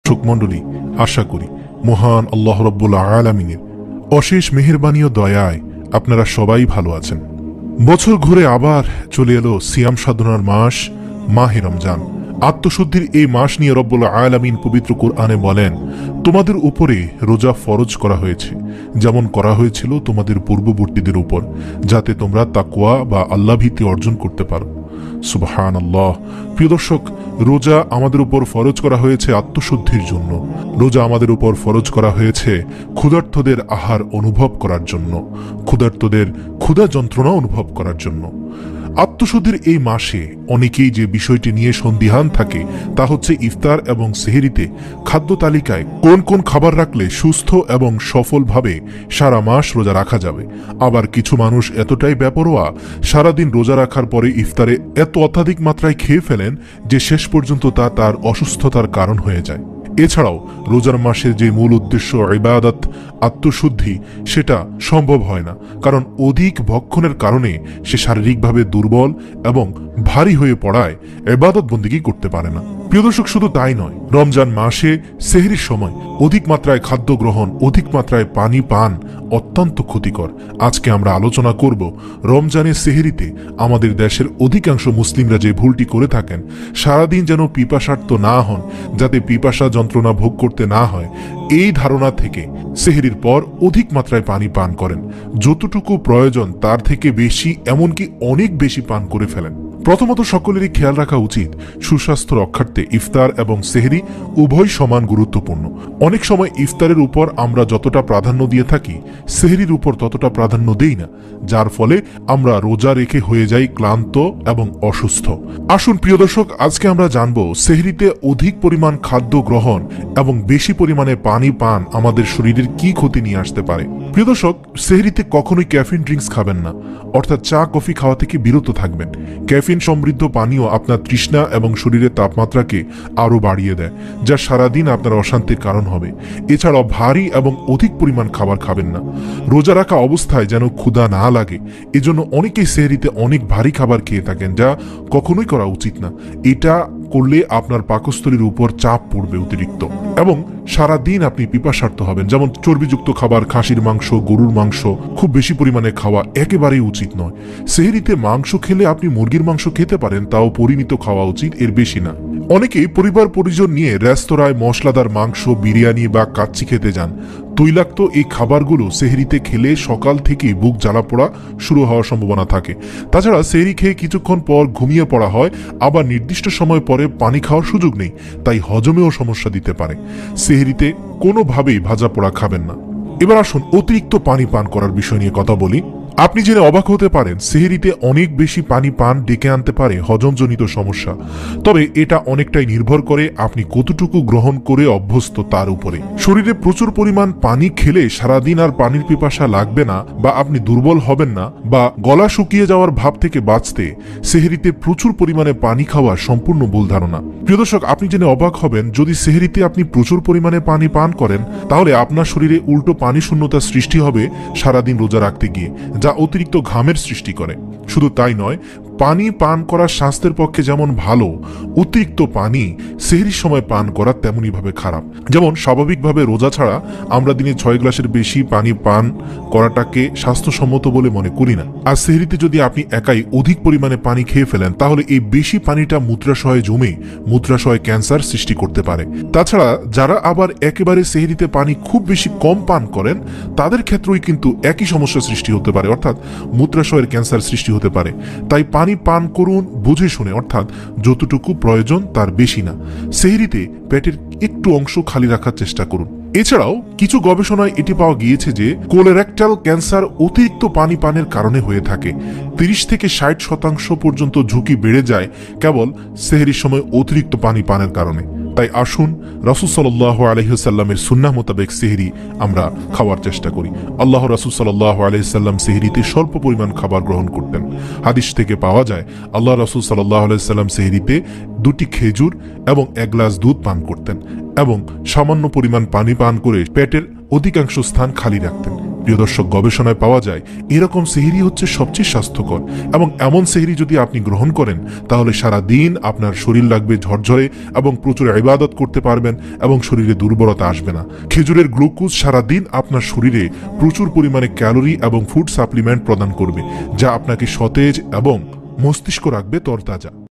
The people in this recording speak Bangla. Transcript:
শোকমণ্ডলী, আশা করি মহান আল্লাহ রাব্বুল আলামিনের অশেষ মেহেরবানি ও দয়ায় আপনারা সবাই ভালো আছেন। বছর ঘুরে আবার চলে এলো সিয়াম সাধনার মাস মাহে রমজান। আত্মশুদ্ধির এই মাস নিয়ে রব্বুল আলামিন পবিত্র কুরআনে বলেন, তোমাদের উপরে রোজা ফরজ করা হয়েছে যেমন করা হয়েছিল তোমাদের পূর্ববর্তীদের উপর, যাতে তোমরা তাকওয়া বা আল্লাহ ভীতি অর্জন করতে পারো। সুবহানাল্লাহ। প্রিয় দর্শক, রোজা আমাদের উপর ফরজ করা হয়েছে আত্মশুদ্ধির জন্য। রোজা আমাদের উপর ফরজ করা হয়েছে ক্ষুধার্তদের আহার অনুভব করার জন্য, ক্ষুধার্তদের ক্ষুধা যন্ত্রণা অনুভব করার জন্য। আত্মশুদ্ধির এই মাসে অনেকেই যে বিষয়টি নিয়ে সন্দিহান থাকে তা হচ্ছে ইফতার এবং সেহরিতে খাদ্য তালিকায় কোন কোন খাবার রাখলে সুস্থ এবং সফলভাবে সারা মাস রোজা রাখা যাবে। আবার কিছু মানুষ এতটাই বেপরোয়া, সারাদিন রোজা রাখার পরে ইফতারে এত অত্যাধিক মাত্রায় খেয়ে ফেলেন যে শেষ পর্যন্ত তা তার অসুস্থতার কারণ হয়ে যায়। এছাড়াও রোজার মাসের যে মূল উদ্দেশ্য ইবাদত, আত্মশুদ্ধি, সেটা সম্ভব হয় না, কারণ অধিক ভক্ষণের কারণে সে শারীরিকভাবে দুর্বল এবং ভারী হয়ে পড়ায় ইবাদত বন্দেগী করতে পারে না। প্রিয় দর্শক, শুধু তাই নয়, রমজান মাসে সেহরির সময় অধিক মাত্রায় খাদ্য গ্রহণ, অধিক মাত্রায় পানি পান অত্যন্ত ক্ষতিকর। আজকে আমরা আলোচনা করব রমজানের সেহরিতে আমাদের দেশের অধিকাংশ মুসলিমরা যে ভুলটি করে থাকেন, সারাদিন যেন পিপাসার্ত না হন, যাতে পিপাসা যন্ত্রণা ভোগ করতে না হয়, এই ধারণা থেকে সেহরির পর অধিক মাত্রায় পানি পান করেন। যতটুকু প্রয়োজন তার থেকে বেশি, এমনকি অনেক বেশি পান করে ফেলেন। প্রথমত সকলেরই খেয়াল রাখা উচিত, সুস্বাস্থ্য রক্ষার্থে ইফতার এবং সেহরি উভয় সমান গুরুত্বপূর্ণ। অনেক সময় ইফতারের উপর আমরা যতটা প্রাধান্য দিয়ে থাকি, সেহরির উপর ততটা প্রাধান্য দেই না, যার ফলে আমরা রোজা রেখে হয়ে যাই ক্লান্ত এবং অসুস্থ। আসুন প্রিয় দর্শক, আজকে আমরা জানব সেহরিতে অধিক পরিমাণ খাদ্য গ্রহণ এবং বেশি পরিমাণে পানি পান আমাদের শরীরের কি ক্ষতি নিয়ে আসতে পারে। প্রিয় দর্শক, সেহরিতে কখনোই ক্যাফিন ড্রিঙ্কস খাবেন না, অর্থাৎ চা কফি খাওয়া থেকে বিরত থাকবেন। ক্যাফিন সমৃদ্ধ পানীয় আপনার তৃষ্ণা এবং শরীরের তাপমাত্রাকে আরো বাড়িয়ে দেয়, যা সারাদিন আপনার অশান্তির কারণ হবে। এছাড়াও ভারী এবং অধিক পরিমাণ খাবার খাবেন না। রোজা রাখা অবস্থায় যেন ক্ষুধা না লাগে, এজন্য অনেকেই সেহরিতে অনেক ভারী খাবার খেয়ে থাকেন, যা কখনোই করা উচিত না। এটা করলে আপনার পাকস্থলীর উপর চাপ পড়বে অতিরিক্ত এবং সারাদিন আপনি পিপাসার্ত হবেন। যেমন চর্বিযুক্ত খাবার, খাসির মাংস, গরুর মাংস খুব বেশি পরিমাণে খাওয়া একেবারেই উচিত নয়। সেহরিতে মাংস খেলে আপনি মুরগির মাংস খেতে পারেন, তাও পরিমিত খাওয়া উচিত, এর বেশি না। অনেকেই পরিবার পরিজন নিয়ে রেস্তোরাঁয় মশলাদার মাংস, বিরিয়ানি বা কাচ্চি খেতে যান। তৈলাক্ত এই খাবারগুলো সেহরিতে খেলে সকাল থেকে বুক জ্বালা পোড়া শুরু হওয়ার সম্ভাবনা থাকে। তাছাড়া সেহরি খেয়ে কিছুক্ষণ পর ঘুমিয়ে পড়া হয়, আবার নির্দিষ্ট সময় পরে পানি খাওয়ার সুযোগ নেই, তাই হজমেও সমস্যা দিতে পারে। সেহরিতে কোনোভাবেই ভাজা পোড়া খাবেন না। এবার আসুন অতিরিক্ত পানি পান করার বিষয় নিয়ে কথা বলি। আপনি জেনে অবাক হতে পারেন, সেহরিতে অনেক বেশি পানি পান ডেকে আনতে পারে হজমজনিত সমস্যা। তবে এটা অনেকটাই নির্ভর করে আপনি কতটুকু গ্রহণ করে অভ্যস্ত তার উপরে। শরীরে প্রচুর পরিমাণ পানি খেলে সারাদিন আর পানির পিপাসা লাগবে না, বা আপনি দুর্বল হবেন না, বা গলা শুকিয়ে যাওয়ার ভাব থেকে বাঁচতে সেহরিতে প্রচুর পরিমাণে পানি খাওয়া সম্পূর্ণ ভুল ধারণা। প্রিয় দর্শক, আপনি জেনে অবাক হবেন, যদি সেহরিতে আপনি প্রচুর পরিমাণে পানি পান করেন, তাহলে আপনার শরীরে উল্টো পানি শূন্যতা সৃষ্টি হবে সারাদিন রোজা রাখতে গিয়ে, যা অতিরিক্ত ঘামের সৃষ্টি করে। শুধু তাই নয়, পানি পান করা স্বাস্থ্যের পক্ষে যেমন ভালো, অতিরিক্ত পানি সেহরির সময় পান করা তেমনি ভাবে খারাপ। যেমন স্বাভাবিকভাবে রোজা ছাড়া আমরা দিনে 6 গ্লাসের বেশি পানি পান করাটাকে স্বাস্থ্যসম্মত বলে মনে করি না। আর সেহরিতে যদি আপনি একাই অধিক পরিমাণে পানি খেয়ে ফেলেন, তাহলে এই বেশি পানিটা মূত্রাশয়ে জমে মূত্রাশয়ে ক্যান্সার সৃষ্টি করতে পারে। তাছাড়া যারা আবার একেবারে সেহরিতে পানি খুব বেশি কম পান করেন, তাদের ক্ষেত্রেই কিন্তু একই সমস্যা সৃষ্টি হতে পারে, অর্থাৎ মূত্রাশয়ের ক্যান্সার সৃষ্টি হতে পারে। তাই পানি পান করুন বুঝে শুনে, অর্থাৎ যতটুকু প্রয়োজন তার বেশি না। সেহরিতে পেটের একটু অংশ খালি রাখার চেষ্টা করুন। এছাড়াও কিছু গবেষণায় এটি পাওয়া গিয়েছে যে কোলোরেক্টাল ক্যান্সার অতিরিক্ত পানি পানের কারণে হয়ে থাকে। 30 থেকে 60% পর্যন্ত ঝুঁকি বেড়ে যায় কেবল সেহরির সময় অতিরিক্ত পানি পানের কারণে। তাই আসুন রাসূল সাল্লাল্লাহু আলাইহি ওয়াসাল্লামের সুন্নাহ মোতাবেক সেহরি আমরা খাওয়ার চেষ্টা করি। আল্লাহ রাসূল সাল্লাল্লাহু আলাইহি ওয়াসাল্লাম সেহরিতে স্বল্প পরিমাণ খাবার গ্রহণ করতেন। হাদিস থেকে পাওয়া যায়, আল্লাহ রাসূল সাল্লাল্লাহু আলাইহি ওয়াসাল্লাম সেহরিতে 2টি খেজুর এবং 1 গ্লাস দুধ পান করতেন এবং সামান্য পরিমাণ পানি পান করে পেটের অধিকাংশ স্থান খালি রাখতেন। প্রিয় দর্শক, গবেষণায় পাওয়া যায় এরকম সেহরি হচ্ছে সবচেয়ে স্বাস্থ্যকর, এবং এমন সেহরি যদি আপনি গ্রহণ করেন তাহলে সারা দিন আপনার শরীর লাগবে ঝরঝরে এবং প্রচুর ইবাদত করতে পারবেন এবং শরীরে দুর্বলতা আসবে না। খেজুরের গ্লুকোজ সারা দিন আপনার শরীরে প্রচুর পরিমাণে ক্যালোরি এবং ফুড সাপ্লিমেন্ট প্রদান করবে, যা আপনাকে সতেজ এবং মস্তিষ্ক রাখবে তরতাজা।